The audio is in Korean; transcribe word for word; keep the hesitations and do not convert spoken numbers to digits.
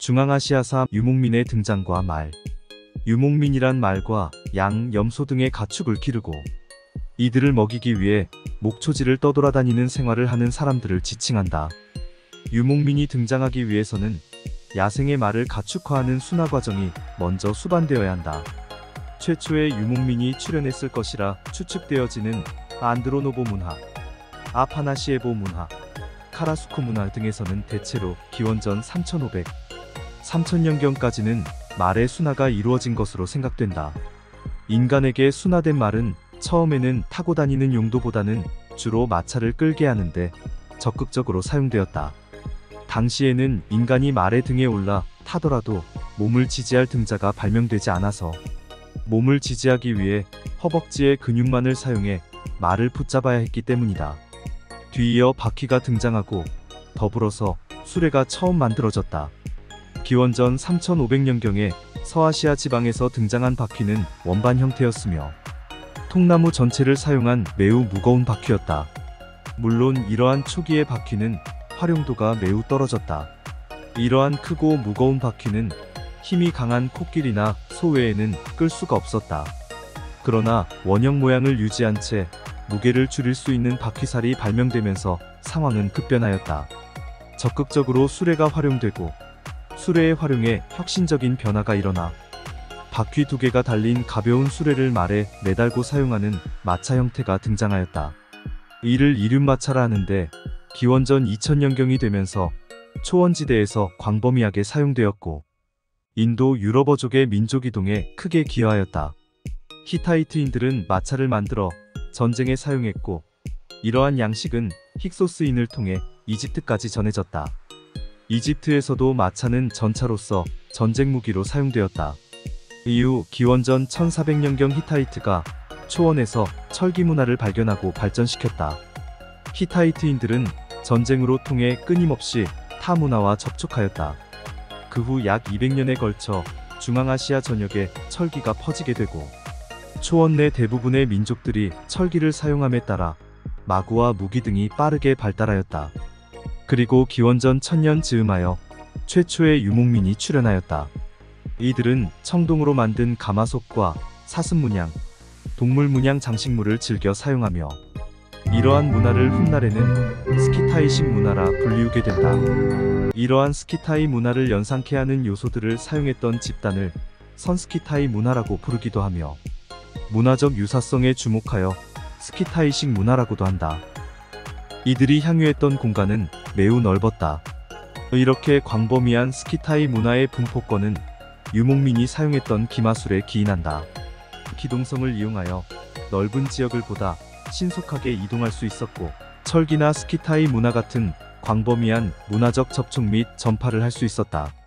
중앙아시아사 유목민의 등장과 말. 유목민이란 말과 양, 염소 등의 가축을 기르고 이들을 먹이기 위해 목초지를 떠돌아다니는 생활을 하는 사람들을 지칭한다. 유목민이 등장하기 위해서는 야생의 말을 가축화하는 순화 과정이 먼저 수반되어야 한다. 최초의 유목민이 출현했을 것이라 추측되어지는 안드로노보 문화, 아파나시에보 문화, 카라수코 문화 등에서는 대체로 기원전 삼천오백, 삼천년경까지는 말의 순화가 이루어진 것으로 생각된다. 인간에게 순화된 말은 처음에는 타고 다니는 용도보다는 주로 마차를 끌게 하는데 적극적으로 사용되었다. 당시에는 인간이 말의 등에 올라 타더라도 몸을 지지할 등자가 발명되지 않아서 몸을 지지하기 위해 허벅지의 근육만을 사용해 말을 붙잡아야 했기 때문이다. 뒤이어 바퀴가 등장하고 더불어서 수레가 처음 만들어졌다. 기원전 삼천오백년경에 서아시아 지방에서 등장한 바퀴는 원반 형태였으며 통나무 전체를 사용한 매우 무거운 바퀴였다. 물론 이러한 초기의 바퀴는 활용도가 매우 떨어졌다. 이러한 크고 무거운 바퀴는 힘이 강한 코끼리나 소 외에는 끌 수가 없었다. 그러나 원형 모양을 유지한 채 무게를 줄일 수 있는 바퀴살이 발명되면서 상황은 급변하였다. 적극적으로 수레가 활용되고 수레의 활용에 혁신적인 변화가 일어나 바퀴 두 개가 달린 가벼운 수레를 말에 매달고 사용하는 마차 형태가 등장하였다. 이를 이륜마차라 하는데 기원전 이천년경이 되면서 초원지대에서 광범위하게 사용되었고 인도 유럽어족의 민족이동에 크게 기여하였다. 히타이트인들은 마차를 만들어 전쟁에 사용했고 이러한 양식은 힉소스인을 통해 이집트까지 전해졌다. 이집트에서도 마차는 전차로서 전쟁 무기로 사용되었다. 이후 기원전 천사백년경 히타이트가 초원에서 철기 문화를 발견하고 발전시켰다. 히타이트인들은 전쟁으로 통해 끊임없이 타 문화와 접촉하였다. 그 후 약 이백년에 걸쳐 중앙아시아 전역에 철기가 퍼지게 되고 초원 내 대부분의 민족들이 철기를 사용함에 따라 마구와 무기 등이 빠르게 발달하였다. 그리고 기원전 천년 즈음하여 최초의 유목민이 출현하였다. 이들은 청동으로 만든 가마솥과 사슴 문양, 동물 문양 장식물을 즐겨 사용하며 이러한 문화를 훗날에는 스키타이식 문화라 불리우게 된다. 이러한 스키타이 문화를 연상케 하는 요소들을 사용했던 집단을 선스키타이 문화라고 부르기도 하며 문화적 유사성에 주목하여 스키타이식 문화라고도 한다. 이들이 향유했던 공간은 매우 넓었다. 이렇게 광범위한 스키타이 문화의 분포권은 유목민이 사용했던 기마술에 기인한다. 기동성을 이용하여 넓은 지역을 보다 신속하게 이동할 수 있었고 철기나 스키타이 문화 같은 광범위한 문화적 접촉 및 전파를 할 수 있었다.